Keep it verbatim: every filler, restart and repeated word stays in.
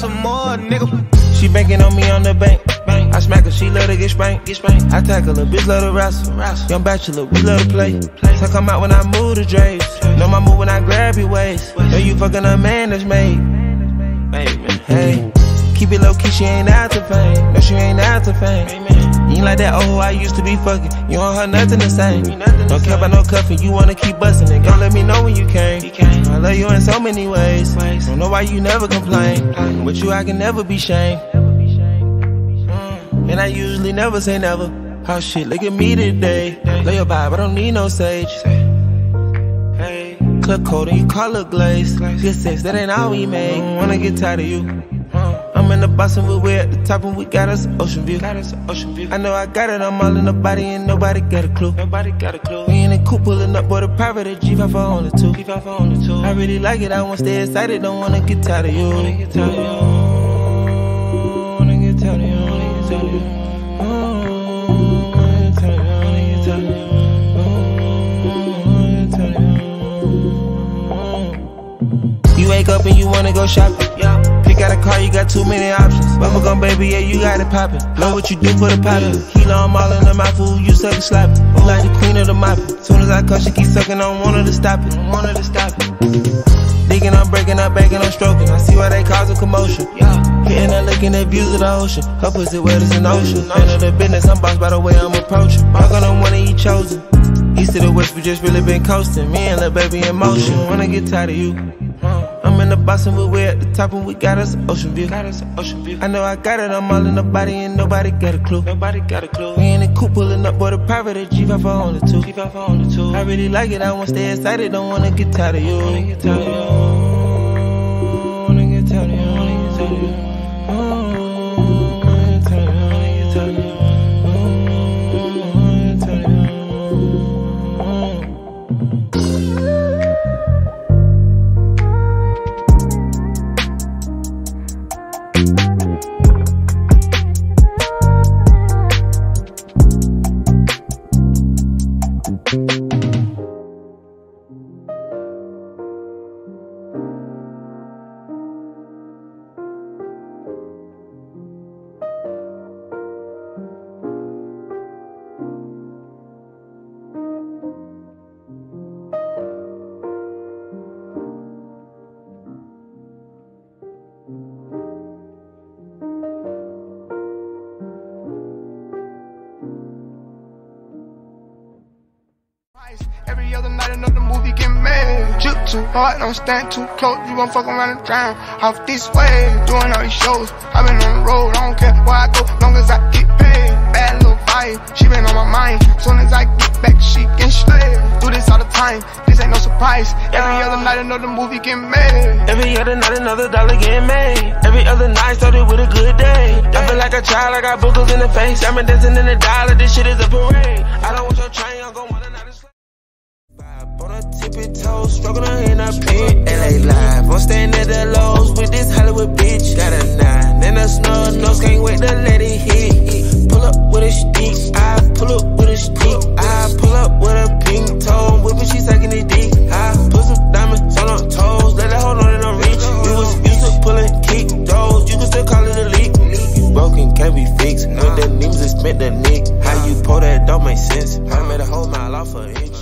some more, nigga. She banking on me on the bank. I smack her, she love to get spanked. Get spanked. I tackle her, bitch love to wrestle. wrestle. Young bachelor, we love to play. So come out when I move the drapes. Know my move when I grab your waist. Know you fucking a man that's made. Hey, keep it low key, she ain't out to fame. No, she ain't out to fame. You ain't like that old I used to be fucking. You don't have nothing the same. Don't care about no cuffin, you wanna keep bussin' it. Don't let me know when you came. I love you in so many ways. Don't know why you never complain. With you I can never be shamed. And I usually never say never. Oh shit, look at me today. Lay your vibe, I don't need no sage. Hey, club coat and you call her glaze. Good sex, that ain't all we made. Wanna get tired of you. I'm in the bussin', we way at the top and we got us an ocean view. Got us an ocean view. I know I got it, I'm all in the body and nobody got a clue. Nobody got a clue. We in the coupe pulling up, boy, the private at G five for only two. G five for only two. I really like it, I wanna stay excited, don't wanna get tired of you. Wanna get tired of you. Wanna get tired of you. Wanna get tired of you. Wanna get tired of you. Wanna get tired of you. Wanna get tired of you. You wake up and you wanna go shopping. Yeah. Pick out a car, you got too many options. Bubblegum baby, yeah, you got it poppin'. Know what you do for the poppin'. Kilo, I'm all in the mouth, fool, you suck and slappin'. You like the queen of the moppin'. Soon as I come, she keep suckin', I don't want her to stop it. I want her to stop it. Digging, I'm breaking, I'm banking, I'm stroking. I see why they cause a commotion. Yeah. Hitting and looking at views of the ocean. Her pussy wet as an ocean. Man of the business, I'm bossed by the way I'm approaching. Walk on the one that you chosen. East to the west, we just really been coasting. Me and lil' baby in motion. Wanna get tired of you. I'm in the bussin', we way at the top and we got us an ocean view. Got us an ocean view. I know I got it, I'm all in the body and nobody got a clue. Nobody got a clue. We in the coupe pulling up, boy, the private at G five for only two. G five for only two. I really like it, I wanna stay excited, don't wanna get tired of you. Wanna get tired of you. Wanna get tired of you. Wanna get tired of you. Wanna get tired of you. Wanna get tired of you. Every other night another movie get made. Juke too hard, don't stand too close. You gon' fuck around and drown off this way. Doing all these shows, I been on the road. I don't care where I go, long as I get paid. Bad little vibe, she been on my mind. Soon as I get back, she can slay. Do this all the time, this ain't no surprise. Every other night another movie get made. Every other night another dollar get made. Every other night started with a good day. I feel like a child, I got boogers in the face. I'm dancing in the dollar, this shit is a parade. I don't want your train, I'm gon' want another slave. On her tippy toes, struggling in a pit. L A live, I'm staying at the lows with this Hollywood bitch. Got a nine, and a snub nose, can't wait to let it hit. Pull up with a stick, I pull up with a stick. I pull up with a pink toe, whipping, she sucking it deep. I put some diamonds on her toes, let her hold on and don't reach. We was used to pulling kick those, you can still call it a leak. Broken, can't be fixed, with the names, it's meant to nick. How you pull that don't make sense. I made a whole mile off of it.